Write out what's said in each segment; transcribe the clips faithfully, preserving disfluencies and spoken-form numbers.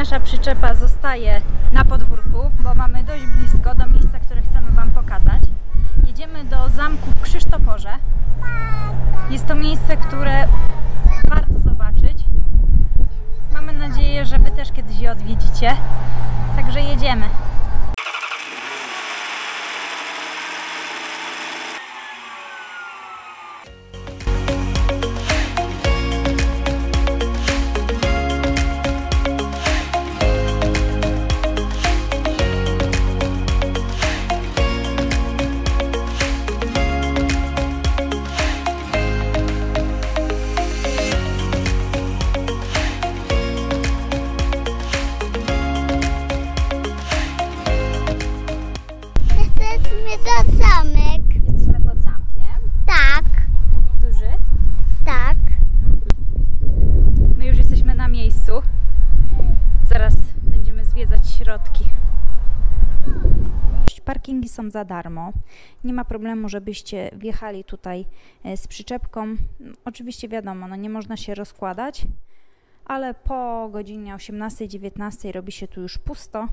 nasza przyczepa zostaje na podwórku, bo mamy dość blisko do miejsca, które chcemy Wam pokazać. Jedziemy do zamku w Krzysztoporze. Jest to miejsce, które warto zobaczyć. Mamy nadzieję, że Wy też kiedyś je odwiedzicie. Także jedziemy. To zamek. Jesteśmy pod zamkiem. Tak. Duży? Tak. My już jesteśmy na miejscu. Zaraz będziemy zwiedzać środki. Parkingi są za darmo. Nie ma problemu, żebyście wjechali tutaj z przyczepką. Oczywiście wiadomo, no nie można się rozkładać, ale po godzinie osiemnastej dziewiętnastej robi się tu już pusto.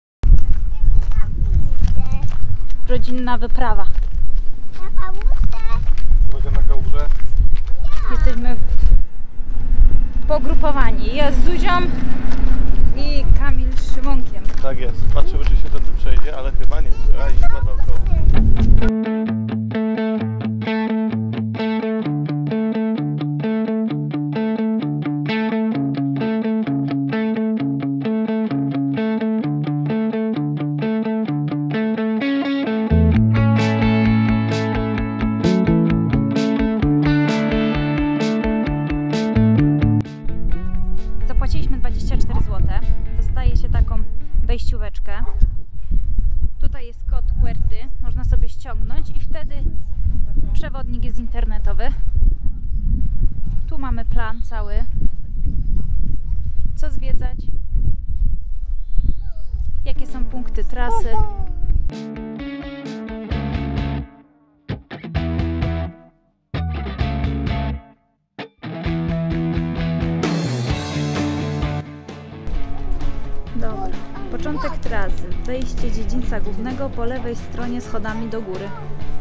Rodzinna wyprawa. Na kałusę. Uwaga na kałużę. Jesteśmy pogrupowani. Ja z Zuzią i Kamil z Szymonkiem. Tak jest. Patrzymy, czy się tędy przejdzie, ale chyba nie. Trzeba iść naokoło. Zapłaciliśmy dwadzieścia cztery złote. Dostaje się taką wejścióweczkę. Tutaj jest kod QWERTY. Można sobie ściągnąć i wtedy przewodnik jest internetowy. Tu mamy plan cały. Co zwiedzać? Jakie są punkty trasy? Dobra. Początek trasy. Wejście dziedzińca głównego po lewej stronie schodami do góry.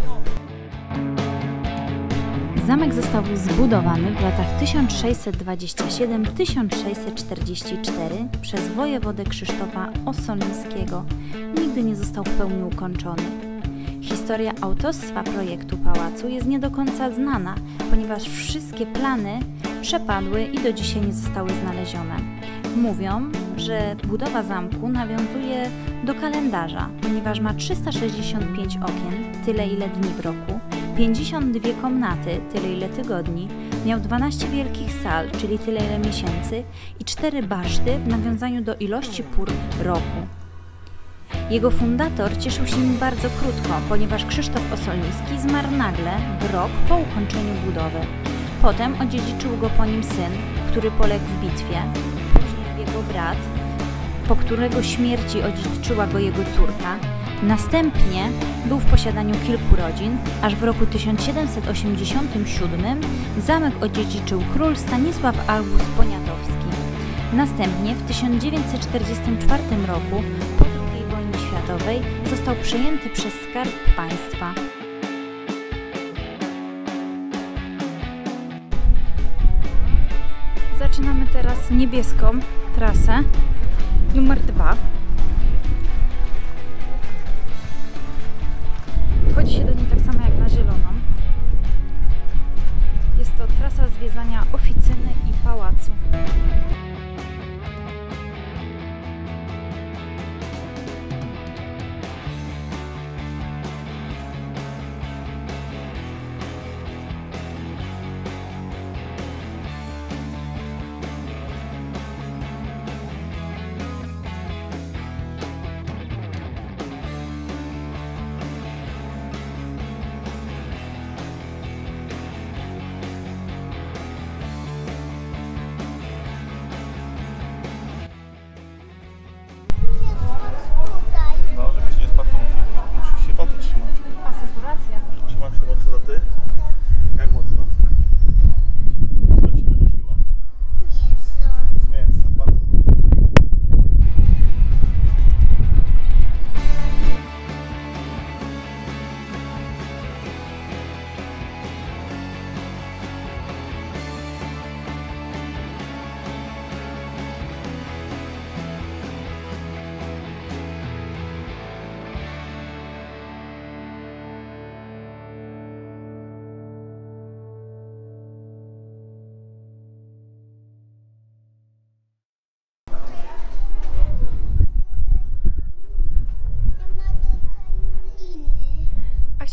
Zamek został zbudowany w latach tysiąc sześćset dwudziestym siódmym do tysiąc sześćset czterdziestego czwartego przez wojewodę Krzysztofa Ossolińskiego. Nigdy nie został w pełni ukończony. Historia autorstwa projektu pałacu jest nie do końca znana, ponieważ wszystkie plany przepadły i do dzisiaj nie zostały znalezione. Mówią, że budowa zamku nawiązuje do kalendarza, ponieważ ma trzysta sześćdziesiąt pięć okien, tyle ile dni w roku, pięćdziesiąt dwie komnaty, tyle ile tygodni, miał dwanaście wielkich sal, czyli tyle ile miesięcy i cztery baszty w nawiązaniu do ilości pór roku. Jego fundator cieszył się nim bardzo krótko, ponieważ Krzysztof Ossoliński zmarł nagle w rok po ukończeniu budowy. Potem odziedziczył go po nim syn, który poległ w bitwie, później jego brat, po którego śmierci odziedziczyła go jego córka. Następnie był w posiadaniu kilku rodzin, aż w roku tysiąc siedemset osiemdziesiątym siódmym zamek odziedziczył król Stanisław August Poniatowski. Następnie w tysiąc dziewięćset czterdziestym czwartym roku, po drugiej wojnie światowej, został przejęty przez Skarb Państwa. Zaczynamy teraz niebieską trasę numer dwa. Chodzi się do niej tak samo jak na zieloną. Jest to trasa zwiedzania oficyny i pałacu.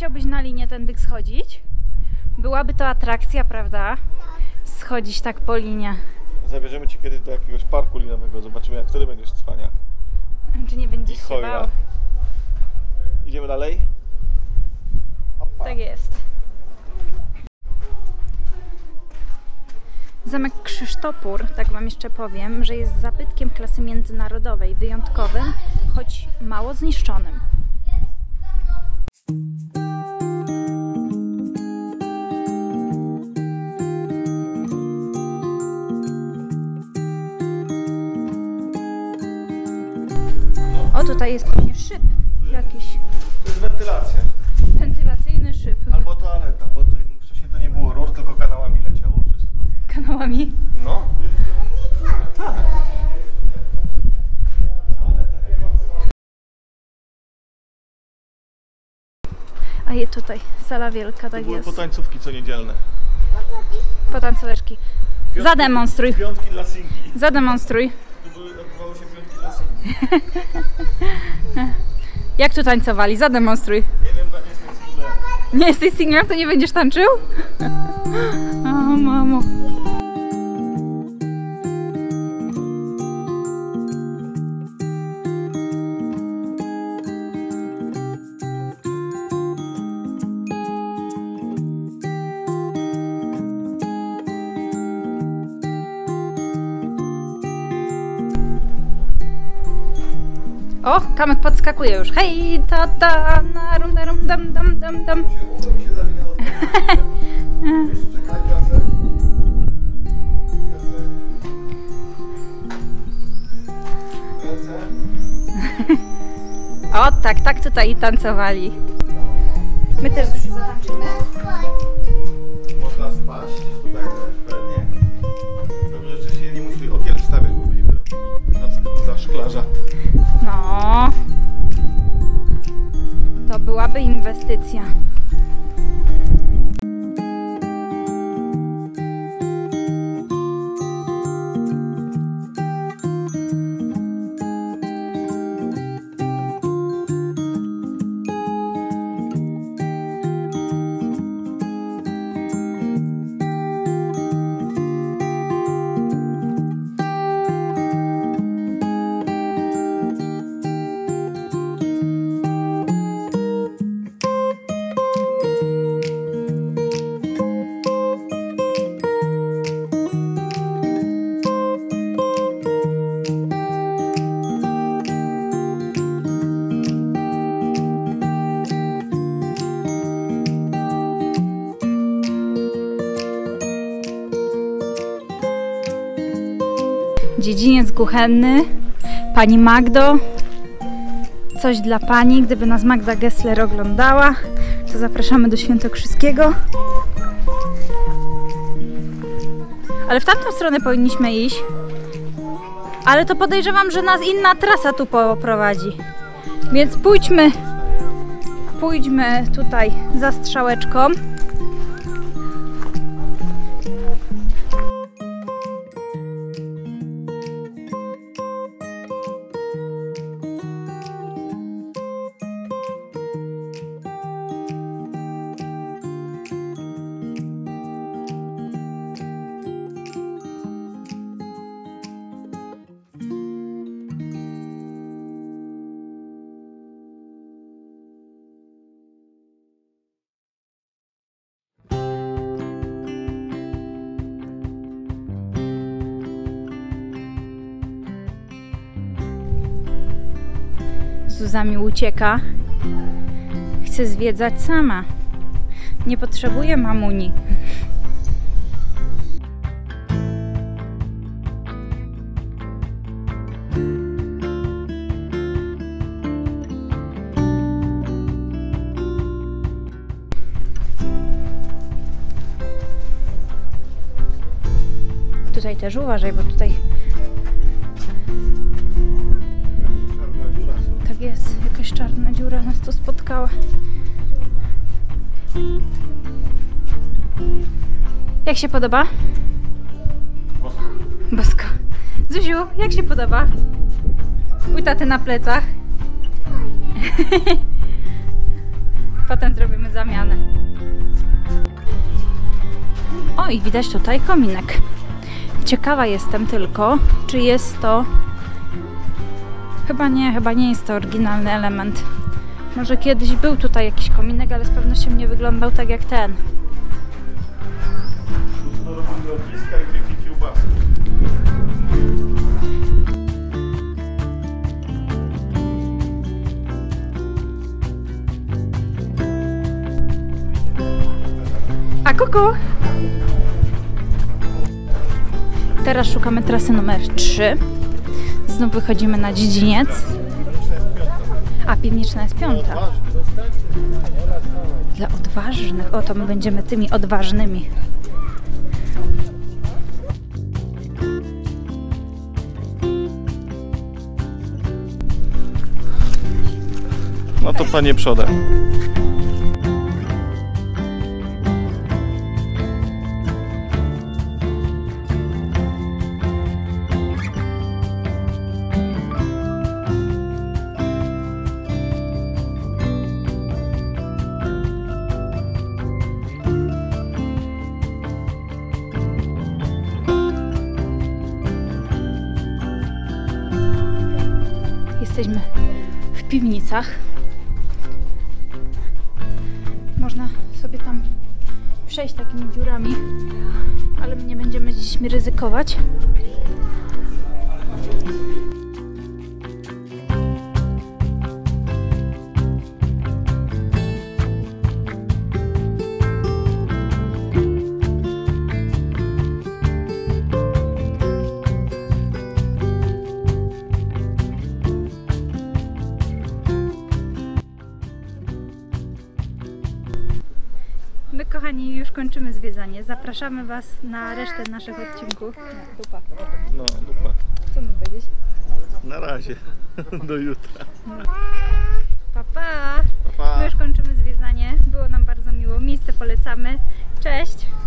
chciałbyś na linię tędy schodzić? Byłaby to atrakcja, prawda? Schodzić tak po linie. Zabierzemy cię kiedyś do jakiegoś parku linowego, zobaczymy jak wtedy będziesz cwania. Czy nie będziesz się bał? Idziemy dalej? Opa. Tak jest. Zamek Krzysztopór, tak wam jeszcze powiem, że jest zabytkiem klasy międzynarodowej, wyjątkowym, choć mało zniszczonym. O, tutaj jest pewnie szyb jakiś. To jest wentylacja. Wentylacyjny szyb. Albo toaleta, bo to wcześniej to nie było rur, tylko kanałami leciało wszystko. Kanałami? No. Tak. A je tutaj, sala wielka, tak Były jest. potańcówki co niedzielne. Potańcóweczki. Zademonstruj. Piątki dla singli. Zademonstruj. Tu były, odbywały się piątki dla singli. Jak tu tańcowali? Zademonstruj. Nie wiem, bo nie jestem singlem. Nie jesteś singlem, to nie będziesz tańczył? O, mamo. O, Kamek podskakuje już. Hej, ta ta, na rum, da, rum, dam, dam, dam, dam. Ucho mi się zawinęło. Jeszcze czekaj, kasę. Kasę. Ręce. O, tak, tak tutaj tancowali. My też zatańczymy. Można spać tutaj też pewnie. Dobrze, że się nie musi okiel wstawiać, bo będziemy robili za szklarza. No, to byłaby inwestycja. Dziedziniec kuchenny. Pani Magdo. Coś dla pani. Gdyby nas Magda Gessler oglądała, to zapraszamy do Świętokrzyskiego. Ale w tamtą stronę powinniśmy iść. Ale to podejrzewam, że nas inna trasa tu poprowadzi. Więc pójdźmy, pójdźmy tutaj za strzałeczką. Zuza mi ucieka. Chce zwiedzać sama. Nie potrzebuje mamuni. Tutaj też uważaj, bo tutaj tak jest, jakaś czarna dziura nas tu spotkała. Jak się podoba? Bosko. Bosko. Zuziu, jak się podoba? U taty na plecach. Potem zrobimy zamianę. O, i widać tutaj kominek. Ciekawa jestem tylko, czy jest to... Chyba nie, chyba nie jest to oryginalny element. Może kiedyś był tutaj jakiś kominek, ale z pewnością nie wyglądał tak jak ten. Tu do robimy ogniska i pieki kiełbasy. A kuku! Teraz szukamy trasy numer trzy. Znów wychodzimy na dziedziniec. A piwniczna jest piąta. Dla odważnych. O, to my będziemy tymi odważnymi. No to panie przodem. Jesteśmy w piwnicach. Można sobie tam przejść takimi dziurami, ale my nie będziemy z dziećmi ryzykować. My, kochani, już kończymy zwiedzanie. Zapraszamy Was na resztę naszych odcinków. No, dupa. No, dupa. Co mam powiedzieć? Na razie. Do jutra. Pa, pa. Pa, pa. My już kończymy zwiedzanie. Było nam bardzo miło. Miejsce polecamy. Cześć!